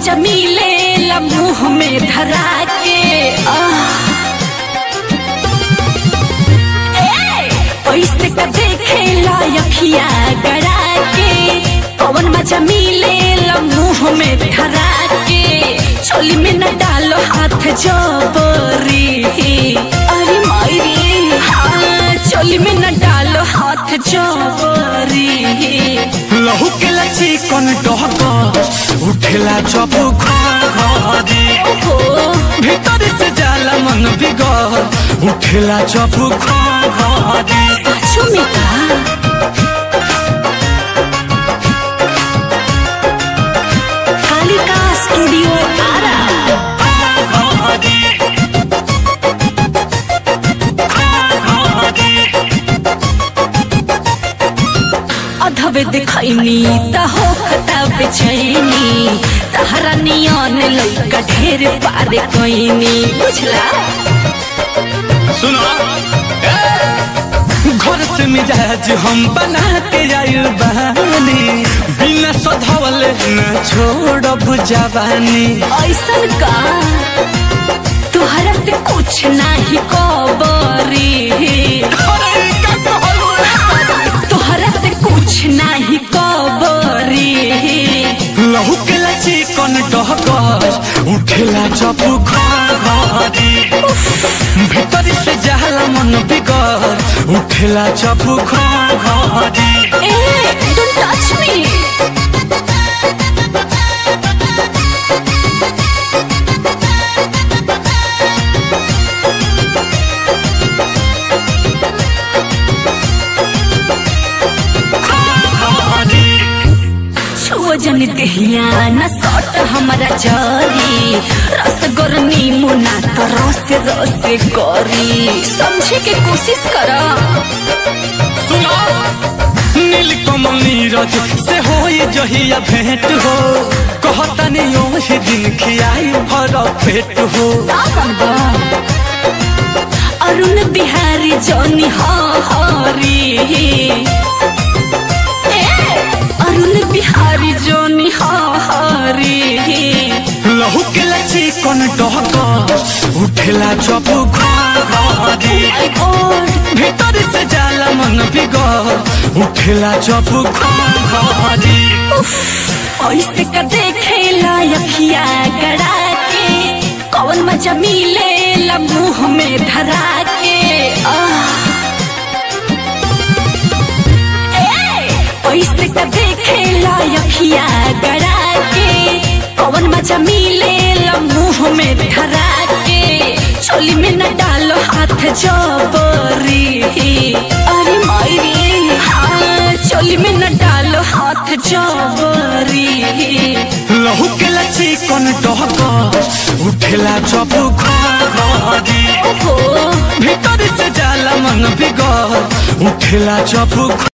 मजा मिलेला मुँह में धरा के पैसे का देखेला अखिया गड़ा के कौन मजा मिलेला मुँह में धरा के चोली में न डालो हाथ जबरी अरे मायरी हाँ चोली में न डालो हाथ जबरी लहू के लची कौन डहक उठेला जब घरी भीतर से जाला मन बिगड़ उठेला जब घरी सचो में का कालिका स्टूडियो तारा अधवे दिखैनी त हो खता बेचैनी तहरा नियन लइका ढेर पारे कोइनी बुझला सुनो घर से मिजाज हम बना के आइल बानी बिना सधावल न छोड़ब जवानी ऐसन का तुहरा से कुछ नहीं कबरी तुहरा से कुछ नहीं कबरी लहू के लची कौन डहक उठेला जब घरी भीतर से जाला मन बिगड़ उठेला जब घरी Don't touch me. जन दहिया न सट हमारा जरी रस गरनी मुना तो रस रस करी समझे के कोशिश करा सुनो नीलकमल नीरज से होई जहिया भेंट हो कहता नहीं ओही दिन खियाई भर पेट हो अरुण बिहारी जौनी हरी अरुण बिहारी जोनी हरी लहू के लची कौन डहक उठेला जब घरी भीतर से जाला मन बिगड़ उठेला जब घरी ऐसे का देखेला अखिया गड़ा के कौन मजा मिलेला मुँह में धरा के ऐसे का देखेला अखिया गड़ा के कौन मजा मिलेला मुँह में धरा के चोली में न डालो हाथ जबरी अरे मायरी हाँ चोली में न डालो हाथ जबरी लहू के लची कौन डहक उठेला जब घरी भीतर से जाला मन बिगड़ उठेला जब